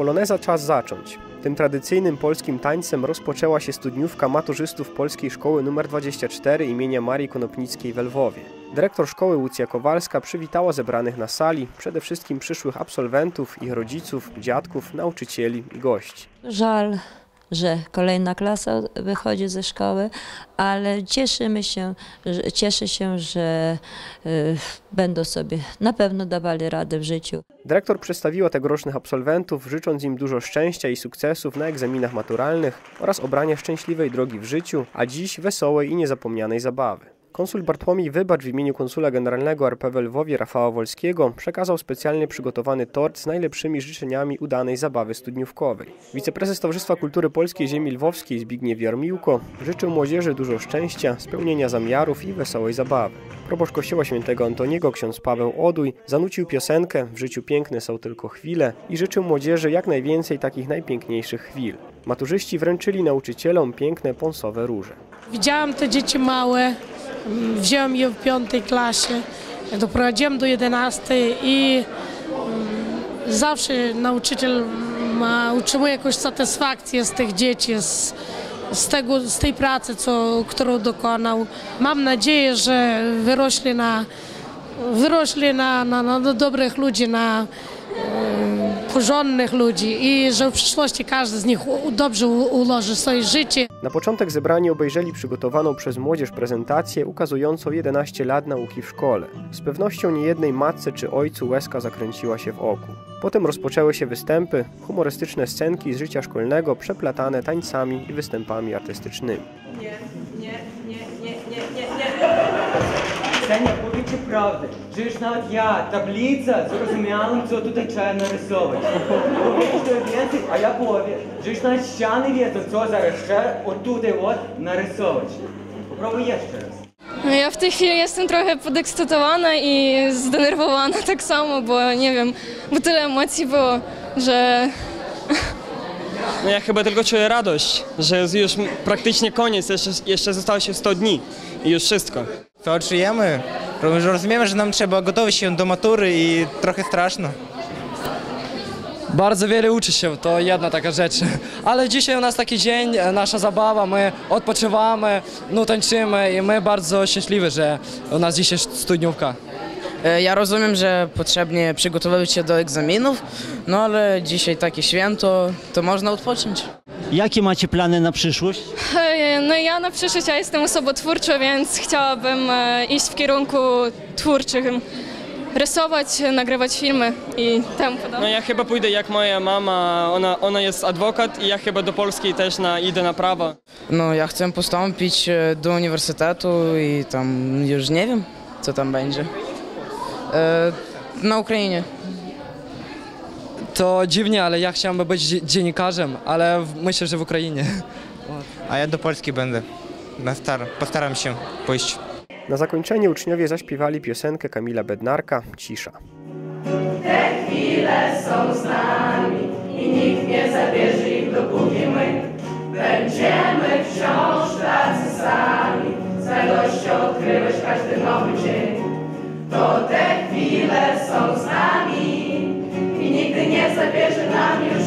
Poloneza czas zacząć. Tym tradycyjnym polskim tańcem rozpoczęła się studniówka maturzystów Polskiej Szkoły nr 24 imienia Marii Konopnickiej w Lwowie. Dyrektor szkoły Łucja Kowalska przywitała zebranych na sali, przede wszystkim przyszłych absolwentów, ich rodziców, dziadków, nauczycieli i gości. Żal, że kolejna klasa wychodzi ze szkoły, ale cieszę się, że będą sobie na pewno dawali radę w życiu. Dyrektor przedstawiła tegorocznych absolwentów, życząc im dużo szczęścia i sukcesów na egzaminach maturalnych oraz obrania szczęśliwej drogi w życiu, a dziś wesołej i niezapomnianej zabawy. Konsul Bartłomiej Wybacz w imieniu konsula generalnego RP w Lwowie Rafała Wolskiego przekazał specjalnie przygotowany tort z najlepszymi życzeniami udanej zabawy studniówkowej. Wiceprezes Towarzystwa Kultury Polskiej Ziemi Lwowskiej Zbigniew Jarmiłko życzył młodzieży dużo szczęścia, spełnienia zamiarów i wesołej zabawy. Proboszcz Kościoła Świętego Antoniego ksiądz Paweł Odój zanucił piosenkę "W życiu piękne są tylko chwile" i życzył młodzieży jak najwięcej takich najpiękniejszych chwil. Maturzyści wręczyli nauczycielom piękne ponsowe róże. Widziałam te dzieci małe. Wziąłem je w 5. klasie, doprowadziłem do 11 i zawsze nauczyciel utrzymuje jakąś satysfakcję z tych dzieci, z tej pracy, którą dokonał. Mam nadzieję, że wyrośli na dobrych ludzi, na porządnych ludzi i że w przyszłości każdy z nich dobrze ułoży swoje życie. Na początek zebrani obejrzeli przygotowaną przez młodzież prezentację ukazującą 11 lat nauki w szkole. Z pewnością niejednej matce czy ojcu łezka zakręciła się w oku. Potem rozpoczęły się występy, humorystyczne scenki z życia szkolnego przeplatane tańcami i występami artystycznymi. Ксенія, повічі правди. Же ж навіть я, таблиця, з розумілим, що тут треба нарисовувати. Повічте więcej, а я повір. Же ж навіть ще не вірю, що зараз ще отут от нарисовувати. Попробуй jeszcze raz. Ja w tej chwili jestem trochę podekscytowana i zdenerwowana tak samo, bo nie wiem, bo tyle emocji było, że... No ja chyba tylko czuję radość, że jest już praktycznie koniec, jeszcze zostało się 100 dni i już wszystko. Co czujemy? Rozumiemy, że nam trzeba gotować się do matury i trochę straszno. Bardzo wiele uczy się, to jedna taka rzecz. Ale dzisiaj u nas taki dzień, nasza zabawa, my odpoczywamy, no tańczymy i my bardzo szczęśliwi, że u nas dzisiaj studniówka. Ja rozumiem, że potrzebnie przygotowywać się do egzaminów, no ale dzisiaj takie święto, to można odpocząć. Jakie macie plany na przyszłość? No ja na przyszłość ja jestem osobą twórczą, więc chciałabym iść w kierunku twórczym. Rysować, nagrywać filmy i temu podobne. No ja chyba pójdę jak moja mama, ona jest adwokat i ja chyba do Polski też idę na prawo. No ja chcę postąpić do uniwersytetu i tam już nie wiem, co tam będzie. Na Ukrainie. To dziwnie, ale ja chciałbym być dziennikarzem, ale myślę, że w Ukrainie. A ja do Polski będę. Postaram się pójść. Na zakończenie uczniowie zaśpiewali piosenkę Kamila Bednarka "Cisza". Te chwile są z nami i nikt nie zabierze ich, dopóki my będziemy wciąż tacy sami. Z radością odkrywać każdy nowy dzień. To te chwile są z nami i nigdy nie zabierze nam już